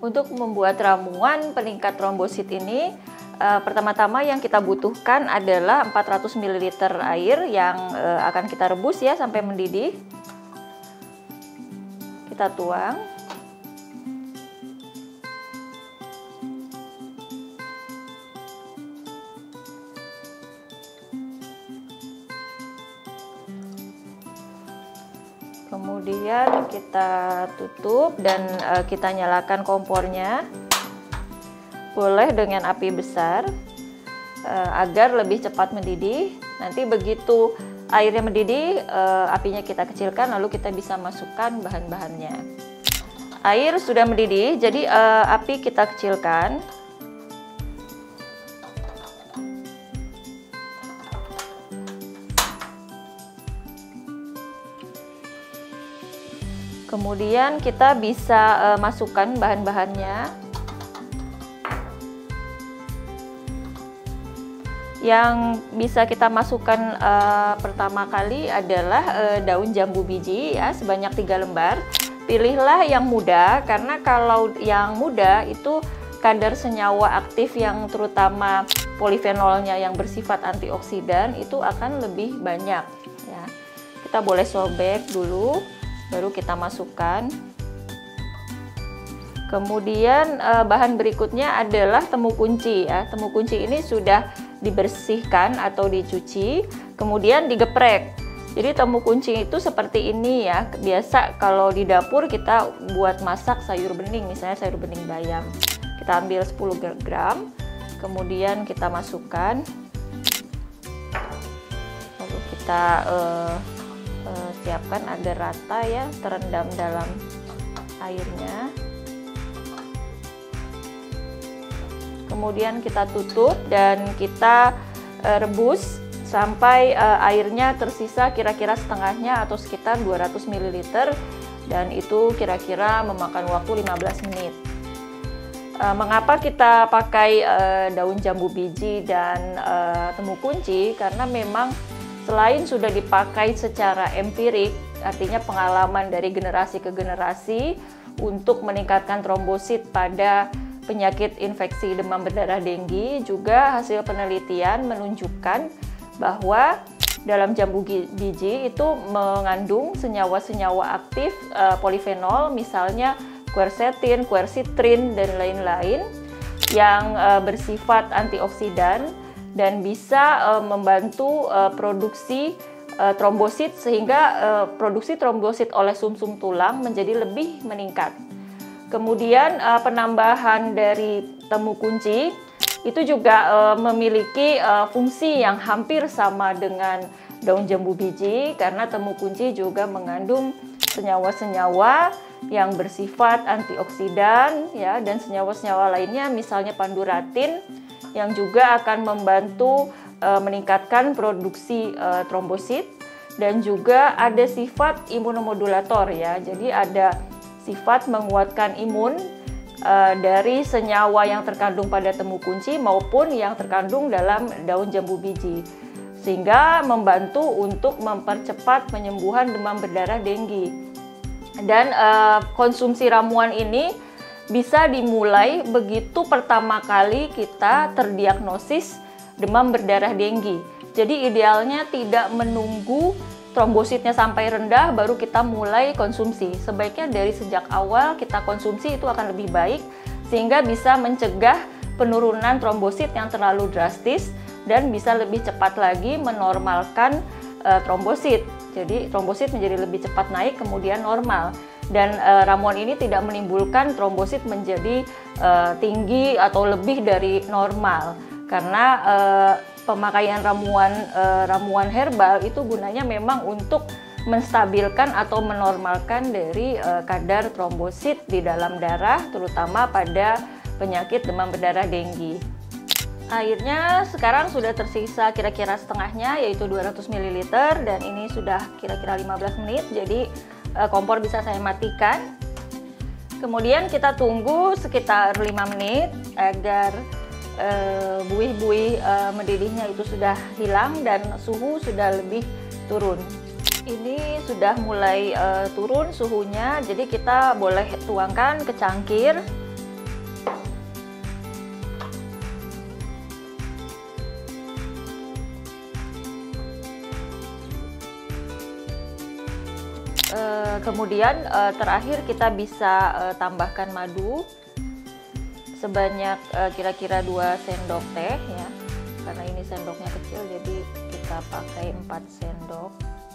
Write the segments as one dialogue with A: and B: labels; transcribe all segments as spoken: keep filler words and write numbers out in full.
A: Untuk membuat ramuan peningkat trombosit ini, eh, pertama-tama yang kita butuhkan adalah empat ratus mililiter air yang eh, akan kita rebus ya sampai mendidih. Kita tuang. Kemudian kita tutup dan uh, kita nyalakan kompornya. Boleh dengan api besar uh, agar lebih cepat mendidih. Nanti begitu airnya mendidih, uh, apinya kita kecilkan, lalu kita bisa masukkan bahan-bahannya. Air sudah mendidih, jadi uh, api kita kecilkan. Kemudian kita bisa uh, masukkan bahan-bahannya. Yang bisa kita masukkan uh, pertama kali adalah uh, daun jambu biji ya, sebanyak tiga lembar. Pilihlah yang muda, karena kalau yang muda itu kadar senyawa aktif yang terutama polifenolnya yang bersifat antioksidan itu akan lebih banyak ya. Kita boleh sobek dulu, baru kita masukkan. Kemudian eh, bahan berikutnya adalah temu kunci ya. Temu kunci ini sudah dibersihkan atau dicuci, kemudian digeprek. Jadi temu kunci itu seperti ini ya. Biasa kalau di dapur kita buat masak sayur bening, misalnya sayur bening bayam. Kita ambil sepuluh gram, kemudian kita masukkan. Lalu kita eh, siapkan agar rata ya, terendam dalam airnya. Kemudian kita tutup dan kita uh, rebus sampai uh, airnya tersisa kira-kira setengahnya atau sekitar dua ratus mililiter, dan itu kira-kira memakan waktu lima belas menit. Uh, mengapa kita pakai uh, daun jambu biji dan uh, temu kunci? Karena memang selain sudah dipakai secara empirik, artinya pengalaman dari generasi ke generasi untuk meningkatkan trombosit pada penyakit infeksi demam berdarah Dengue, juga hasil penelitian menunjukkan bahwa dalam jambu biji itu mengandung senyawa-senyawa aktif uh, polifenol, misalnya quercetin, quercitrin, dan lain-lain yang uh, bersifat antioksidan dan bisa uh, membantu uh, produksi uh, trombosit, sehingga uh, produksi trombosit oleh sumsum tulang menjadi lebih meningkat. Kemudian uh, penambahan dari temu kunci itu juga uh, memiliki uh, fungsi yang hampir sama dengan daun jambu biji, karena temu kunci juga mengandung senyawa-senyawa yang bersifat antioksidan ya, dan senyawa-senyawa lainnya misalnya panduratin yang juga akan membantu e, meningkatkan produksi e, trombosit, dan juga ada sifat imunomodulator ya. Jadi ada sifat menguatkan imun e, dari senyawa yang terkandung pada temu kunci maupun yang terkandung dalam daun jambu biji, sehingga membantu untuk mempercepat penyembuhan demam berdarah Dengue. Dan e, konsumsi ramuan ini bisa dimulai begitu pertama kali kita terdiagnosis demam berdarah Dengue. Jadi idealnya tidak menunggu trombositnya sampai rendah baru kita mulai konsumsi. Sebaiknya dari sejak awal kita konsumsi itu akan lebih baik, sehingga bisa mencegah penurunan trombosit yang terlalu drastis dan bisa lebih cepat lagi menormalkan e, trombosit. Jadi trombosit menjadi lebih cepat naik kemudian normal. Dan e, ramuan ini tidak menimbulkan trombosit menjadi e, tinggi atau lebih dari normal, karena e, pemakaian ramuan e, ramuan herbal itu gunanya memang untuk menstabilkan atau menormalkan dari e, kadar trombosit di dalam darah, terutama pada penyakit demam berdarah Dengue. Airnya sekarang sudah tersisa kira-kira setengahnya, yaitu dua ratus mililiter, dan ini sudah kira-kira lima belas menit, jadi kompor bisa saya matikan. Kemudian kita tunggu sekitar lima menit agar buih-buih e, mendidihnya itu sudah hilang dan suhu sudah lebih turun. Ini sudah mulai e, turun suhunya, jadi kita boleh tuangkan ke cangkir. Uh, kemudian uh, terakhir kita bisa uh, tambahkan madu sebanyak uh, kira-kira dua sendok teh ya. Karena ini sendoknya kecil jadi kita pakai empat sendok.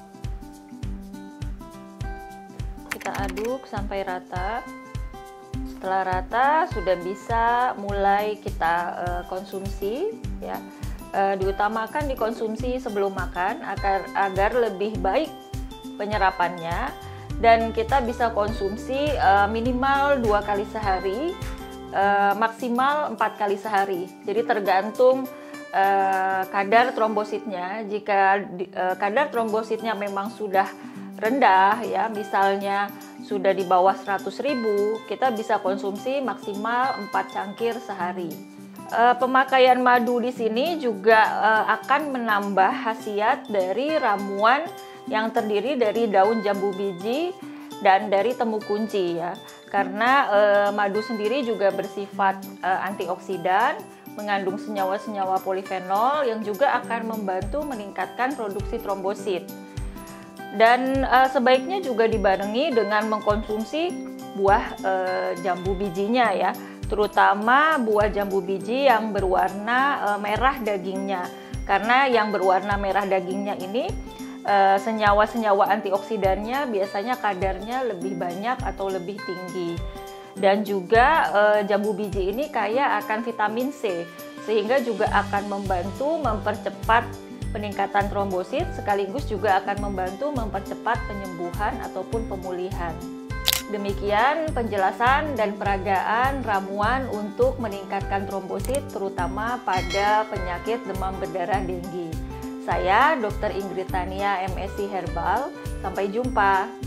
A: Kita aduk sampai rata. Setelah rata sudah bisa mulai kita uh, konsumsi ya. Uh, diutamakan dikonsumsi sebelum makan agar agar lebih baik penyerapannya, dan kita bisa konsumsi uh, minimal dua kali sehari, uh, maksimal empat kali sehari. Jadi tergantung uh, kadar trombositnya. Jika uh, kadar trombositnya memang sudah rendah ya, misalnya sudah di bawah seratus ribu, kita bisa konsumsi maksimal empat cangkir sehari. Uh, pemakaian madu di sini juga uh, akan menambah khasiat dari ramuan yang terdiri dari daun jambu biji dan dari temu kunci ya. Karena e, madu sendiri juga bersifat e, antioksidan, mengandung senyawa-senyawa polifenol yang juga akan membantu meningkatkan produksi trombosit. Dan e, sebaiknya juga dibarengi dengan mengkonsumsi buah e, jambu bijinya ya, terutama buah jambu biji yang berwarna e, merah dagingnya. Karena yang berwarna merah dagingnya ini senyawa-senyawa antioksidannya biasanya kadarnya lebih banyak atau lebih tinggi, dan juga e, jambu biji ini kaya akan vitamin C sehingga juga akan membantu mempercepat peningkatan trombosit sekaligus juga akan membantu mempercepat penyembuhan ataupun pemulihan. Demikian penjelasan dan peragaan ramuan untuk meningkatkan trombosit terutama pada penyakit demam berdarah dengue. Saya Dokter Ingrid Tania, M Sc Herbal. Sampai jumpa.